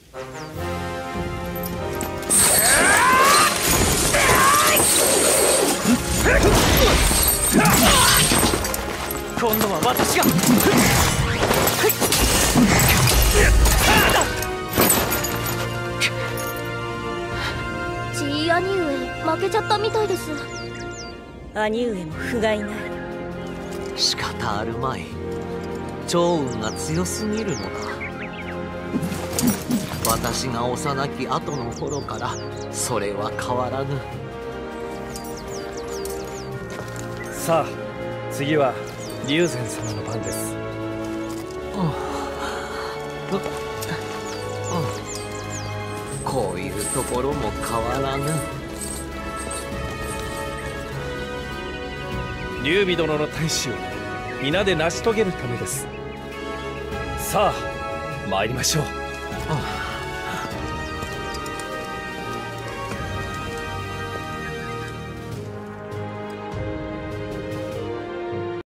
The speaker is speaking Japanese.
今度は私が。 ジー兄上負けちゃったみたいです。 兄上も不甲斐ない。 仕方あるまい。趙雲が強すぎるのだ。私が幼き後の頃からそれは変わらぬ。 さあ次は龍禅様の番です。 こういうところも変わらぬ。 劉備殿の大志を皆で成し遂げるためです。さあ参りましょう。